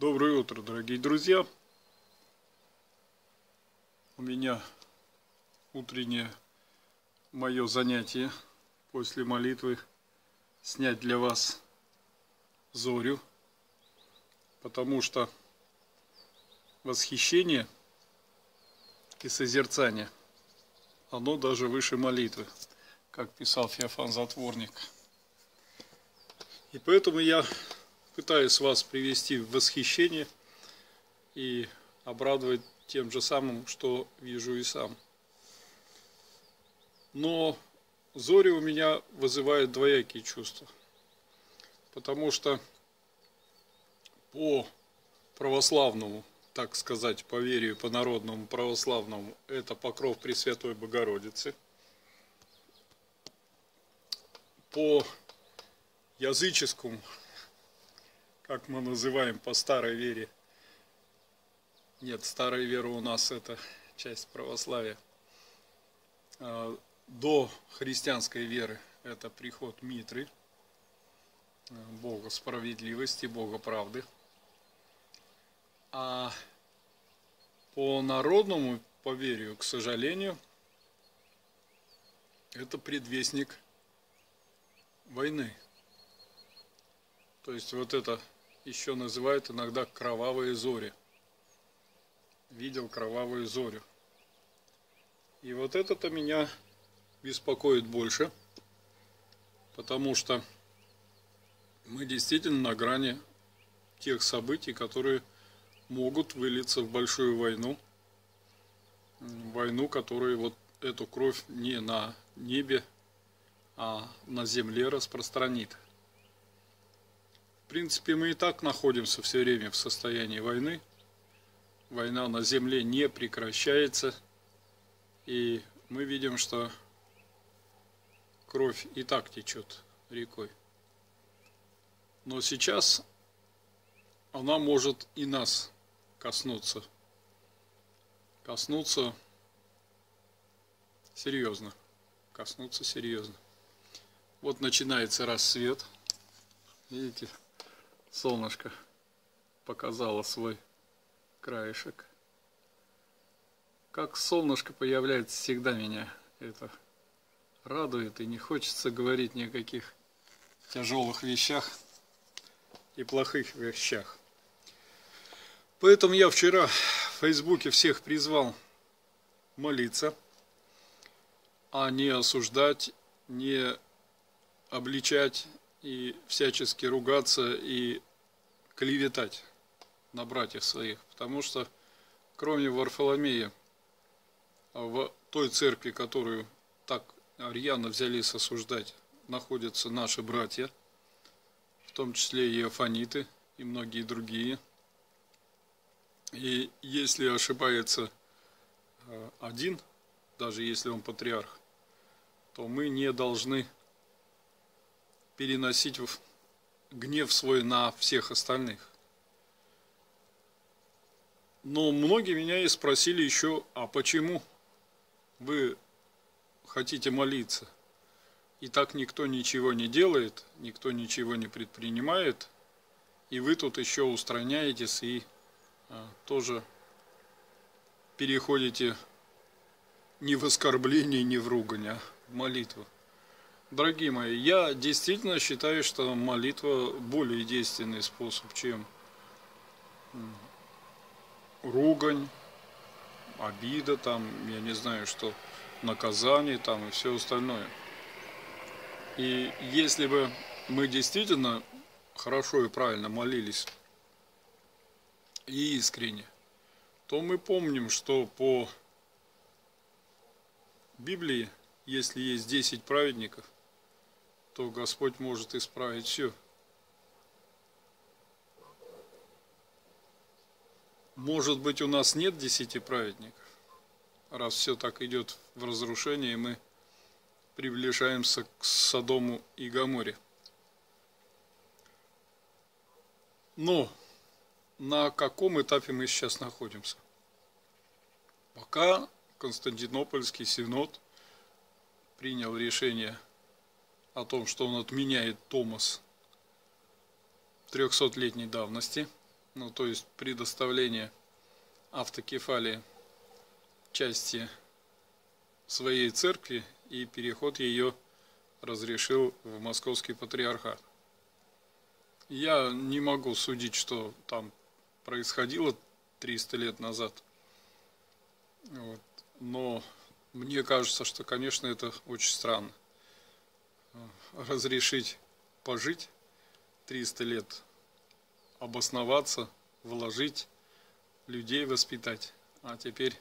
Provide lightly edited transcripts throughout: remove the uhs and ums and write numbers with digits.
Доброе утро, дорогие друзья! У меня утреннее мое занятие после молитвы снять для вас зорю, потому что восхищение и созерцание, оно даже выше молитвы, как писал Феофан Затворник. И поэтому я пытаюсь вас привести в восхищение и обрадовать тем же самым, что вижу и сам. Но зори у меня вызывают двоякие чувства, потому что по православному, так сказать, по верию, по народному православному, это покров Пресвятой Богородицы. По языческому, как мы называем, по старой вере, нет, старая вера у нас это часть православия, до христианской веры это приход Митры, Бога справедливости, Бога правды. А по народному поверью, к сожалению, это предвестник войны. То есть вот это еще называют иногда кровавые зори. Видел кровавую зорю. И вот это-то меня беспокоит больше, потому что мы действительно на грани тех событий, которые могут вылиться в большую войну. Войну, которая вот эту кровь не на небе, а на земле распространит. В принципе, мы и так находимся все время в состоянии войны. Война на земле не прекращается. И мы видим, что кровь и так течет рекой. Но сейчас она может и нас коснуться. Коснуться серьезно. Коснуться серьезно. Вот начинается рассвет. Видите, солнышко показало свой краешек. Как солнышко появляется, всегда меня это радует, и не хочется говорить ни о каких тяжелых вещах и плохих вещах. Поэтому я вчера в Фейсбуке всех призвал молиться, а не осуждать, не обличать и всячески ругаться и клеветать на братьев своих. Потому что кроме Варфоломея, в той церкви, которую так рьяно взялись осуждать, находятся наши братья, в том числе и иофаниты, и многие другие. И если ошибается один, даже если он патриарх, то мы не должны переносить гнев свой на всех остальных. Но многие меня и спросили еще, а почему вы хотите молиться? И так никто ничего не делает, никто ничего не предпринимает, и вы тут еще устраняетесь и тоже переходите не в оскорбление, не в ругань, а в молитву. Дорогие мои, я действительно считаю, что молитва более действенный способ, чем ругань, обида, там, я не знаю, что, наказание там и все остальное. И если бы мы действительно хорошо и правильно молились и искренне, то мы помним, что по Библии, если есть 10 праведников, то Господь может исправить все. Может быть, у нас нет 10 праведников, раз все так идет в разрушение, и мы приближаемся к Содому и Гоморе. Но на каком этапе мы сейчас находимся? Пока Константинопольский Синод принял решение о том, что он отменяет Томос 300-летней давности, ну то есть предоставление автокефалии части своей церкви, и переход ее разрешил в Московский патриархат. Я не могу судить, что там происходило 300 лет назад. Вот. Но мне кажется, что, конечно, это очень странно. Разрешить пожить 300 лет, обосноваться, вложить, людей воспитать, а теперь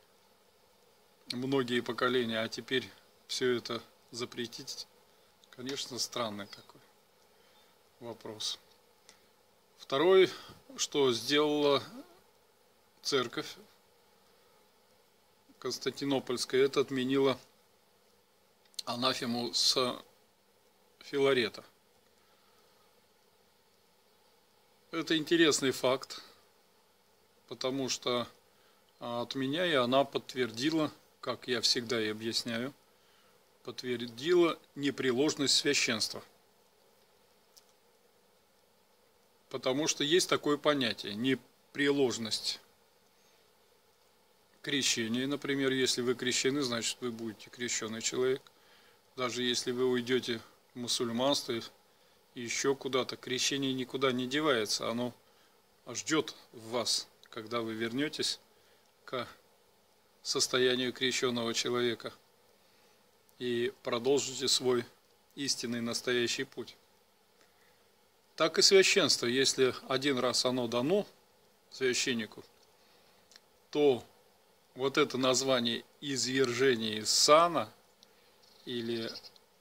многие поколения, а теперь все это запретить, конечно, странный такой вопрос. Второй, что сделала церковь Константинопольская, это отменила анафему с Филарета. Это интересный факт, потому что, отменяя, она подтвердила, как я всегда и объясняю, подтвердила непреложность священства. Потому что есть такое понятие, непреложность крещения. Например, если вы крещены, значит вы будете крещеный человек. Даже если вы уйдете в мусульманство и еще куда-то, крещение никуда не девается. Оно ждет вас, когда вы вернетесь к состоянию крещенного человека и продолжите свой истинный настоящий путь. Так и священство, если один раз оно дано священнику, то вот это название извержение из сана или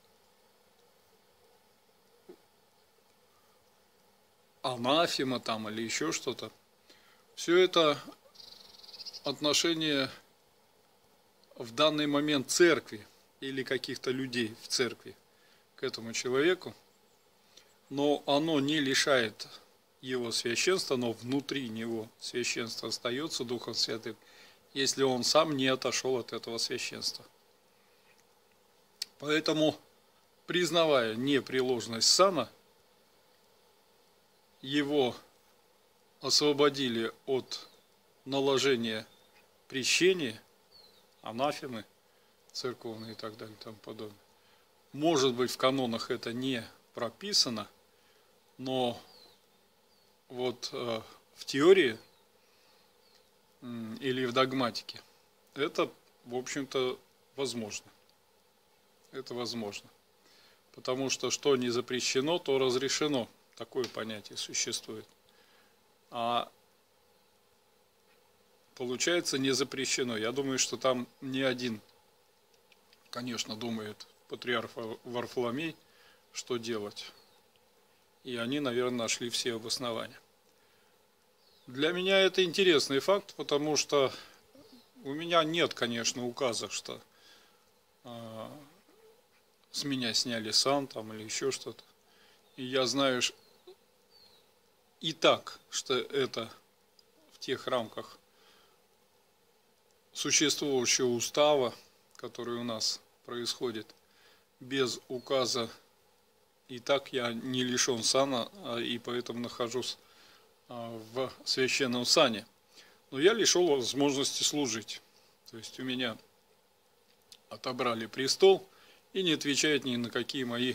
анафема там или еще что-то, все это отношение в данный момент церкви или каких-то людей в церкви к этому человеку, но оно не лишает его священства, но внутри него священство остается Духом Святым, если он сам не отошел от этого священства. Поэтому, признавая непреложность сана, его освободили от наложения прещения, анафемы церковные и так далее и тому подобное. Может быть, в канонах это не прописано, но вот в теории или в догматике это, в общем-то, возможно. Это возможно. Потому что не запрещено, то разрешено. Такое понятие существует. А получается не запрещено. Я думаю, что там не один, конечно, думает патриарх Варфоломей, что делать. И они, наверное, нашли все обоснования. Для меня это интересный факт, потому что у меня нет, конечно, указа, что с меня сняли сан там или еще что-то. И я знаю и так, что это в тех рамках существующего устава, который у нас происходит, без указа. И так я не лишен сана, и поэтому нахожусь в священном сане. Но я лишен возможности служить. То есть у меня отобрали престол и не отвечают ни на какие мои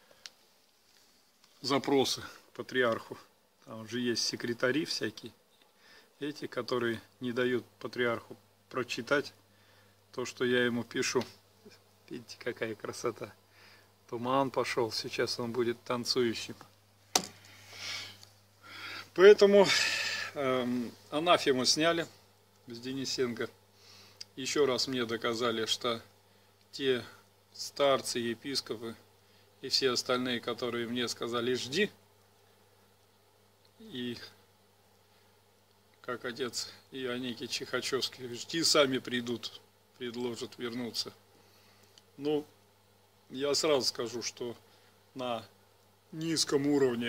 запросы к патриарху. Там же есть секретари всякие, эти, которые не дают патриарху прочитать то, что я ему пишу. Видите, какая красота. Туман пошел, сейчас он будет танцующим. Поэтому анафему сняли с Денисенко. Еще раз мне доказали, что те старцы, епископы и все остальные, которые мне сказали «жди», и как отец Ионикий Чихачевский, «жди, сами придут, предложат вернуться». Ну, я сразу скажу, что на низком уровне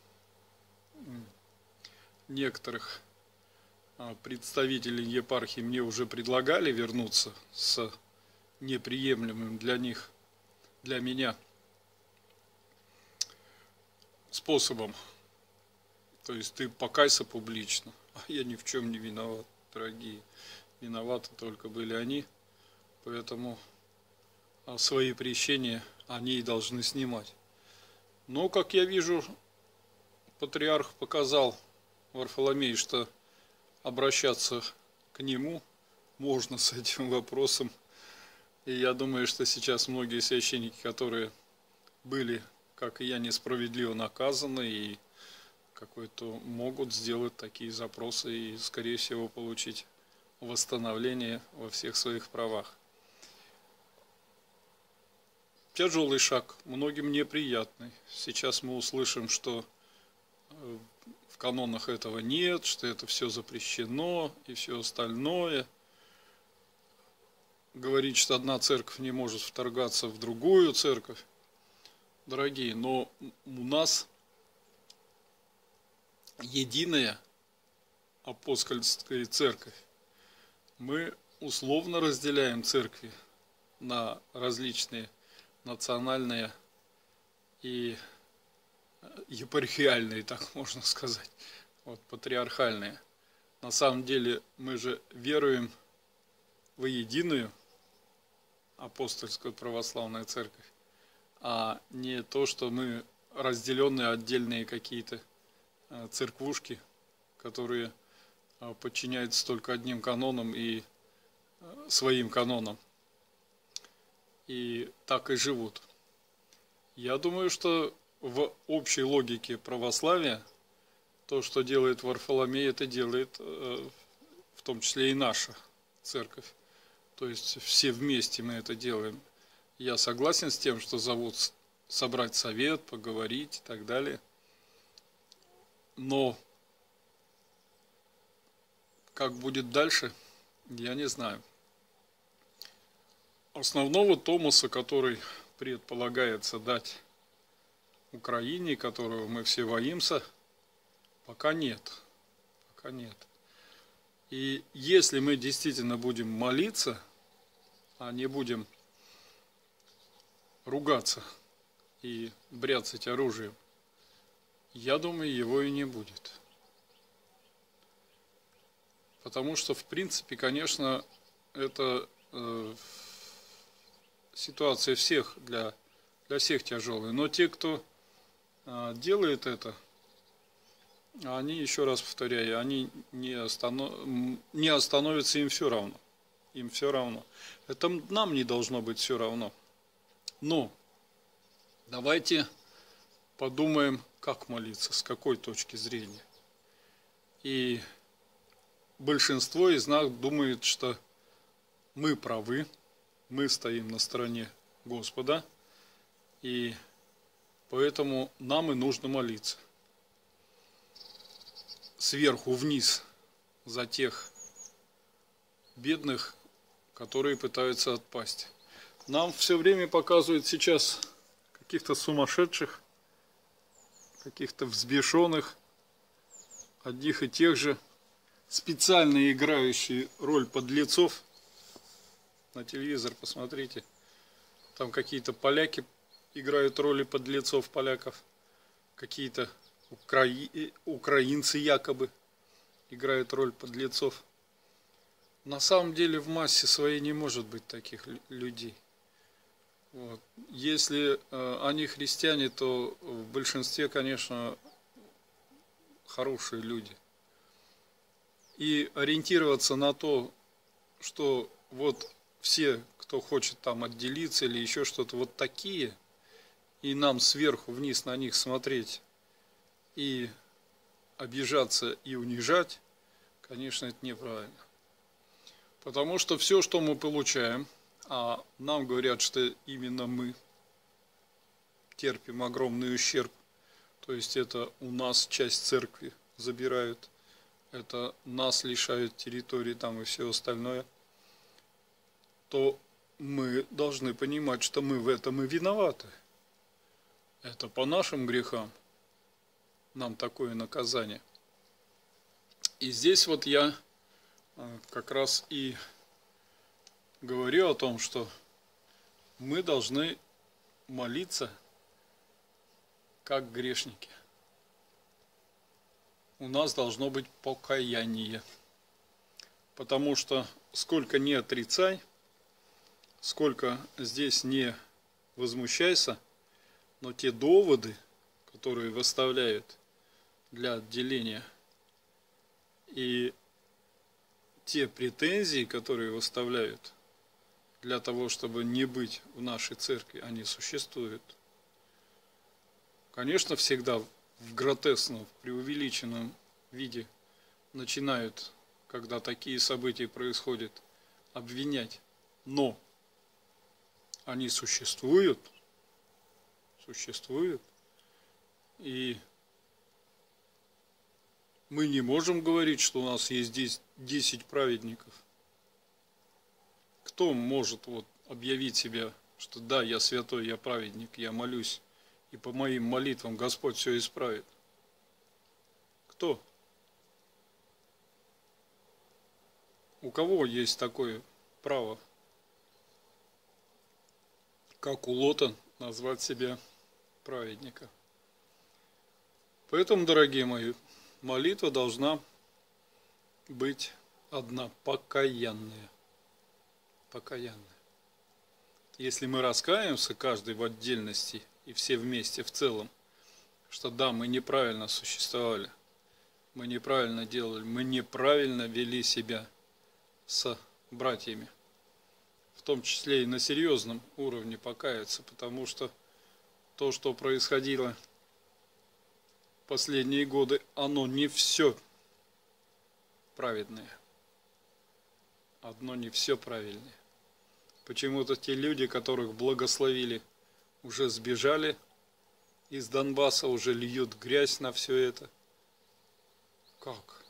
некоторых представителей епархии мне уже предлагали вернуться с неприемлемым для них, для меня способом. То есть ты покайся публично. А я ни в чем не виноват, дорогие. Виноваты только были они. Поэтому свои прещения они и должны снимать. Но, как я вижу, патриарх показал Варфоломей, что обращаться к нему можно с этим вопросом. И я думаю, что сейчас многие священники, которые были, как и я, несправедливо наказаны, и какой-то могут сделать такие запросы и, скорее всего, получить восстановление во всех своих правах. Тяжелый шаг, многим неприятный. Сейчас мы услышим, что в канонах этого нет, что это все запрещено и все остальное. Говорить, что одна церковь не может вторгаться в другую церковь. Дорогие, но у нас единая апостольская церковь. Мы условно разделяем церкви на различные национальные и епархиальные, так можно сказать, вот, патриархальные. На самом деле мы же веруем в единую апостольскую православную церковь, а не то, что мы разделенные отдельные какие-то церквушки, которые подчиняются только одним канонам и своим канонам. И так и живут. Я думаю, что в общей логике православия то, что делает Варфоломей, это делает в том числе и наша церковь. То есть все вместе мы это делаем. Я согласен с тем, что зовут собрать совет, поговорить и так далее. Но как будет дальше, я не знаю. Основного томоса, который предполагается дать Украине, которого мы все боимся, пока нет. Пока нет. И если мы действительно будем молиться, а не будем ругаться и бряцать оружием, я думаю, его и не будет. Потому что, в принципе, конечно, это ситуация для всех тяжелая. Но те, кто делает это, они, еще раз повторяю, они не остановятся, им все равно. Им все равно. Это нам не должно быть все равно. Но давайте подумаем, как молиться, с какой точки зрения. И большинство из нас думает, что мы правы, мы стоим на стороне Господа, и поэтому нам и нужно молиться. Сверху вниз за тех бедных, которые пытаются отпасть. Нам все время показывают сейчас каких-то сумасшедших, каких-то взбешенных, одних и тех же, специально играющие роль подлецов. На телевизор посмотрите, там какие-то поляки играют роли подлецов поляков, какие-то украинцы якобы играют роль подлецов. На самом деле в массе своей не может быть таких людей. Вот. Если они христиане, то в большинстве, конечно, хорошие люди. И ориентироваться на то, что вот все, кто хочет там отделиться или еще что-то, вот такие, и нам сверху вниз на них смотреть и обижаться и унижать, конечно, это неправильно. Потому что все, что мы получаем, а нам говорят, что именно мы терпим огромный ущерб, то есть это у нас часть церкви забирают, это нас лишают территории там и все остальное, то мы должны понимать, что мы в этом и виноваты. Это по нашим грехам нам такое наказание. И здесь вот я как раз и говорю о том, что мы должны молиться как грешники. у нас должно быть покаяние. Потому что сколько не отрицай, сколько здесь не возмущайся, но те доводы, которые выставляют для отделения, и те претензии, которые выставляют для того, чтобы не быть в нашей церкви, они существуют. Конечно, всегда в гротескном, в преувеличенном виде начинают, когда такие события происходят, обвинять. Но они существуют, и мы не можем говорить, что у нас есть здесь 10 праведников. Кто может объявить себя, что да, я святой, я праведник, я молюсь, и по моим молитвам Господь все исправит? Кто? У кого есть такое право, как у Лота, назвать себя праведника? Поэтому, дорогие мои, молитва должна быть одна, покаянная. Покаянная. Если мы раскаемся, каждый в отдельности и все вместе в целом, что да, мы неправильно существовали, мы неправильно делали, мы неправильно вели себя с братьями, в том числе и на серьезном уровне покаяться, потому что то, что происходило в последние годы, оно не все праведное. Одно не все правильное. Почему-то те люди, которых благословили, уже сбежали из Донбасса, уже льют грязь на все это. Как?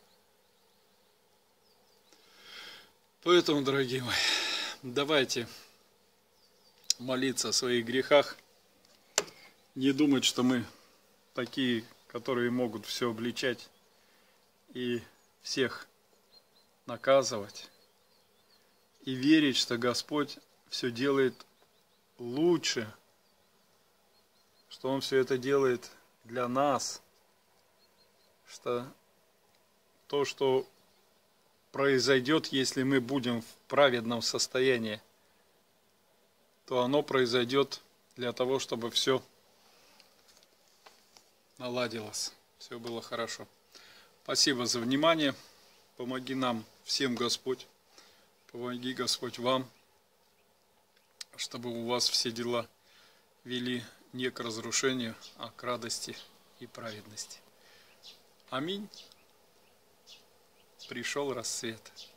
Поэтому, дорогие мои, давайте молиться о своих грехах, не думать, что мы такие, которые могут все обличать и всех наказывать, и верить, что Господь все делает лучше, что Он все это делает для нас, что то, что произойдет, если мы будем в праведном состоянии, то оно произойдет для того, чтобы все наладилось, все было хорошо. Спасибо за внимание. Помоги нам всем, Господь. Помоги, Господь, вам, чтобы у вас все дела вели не к разрушению, а к радости и праведности. Аминь. Пришел рассвет.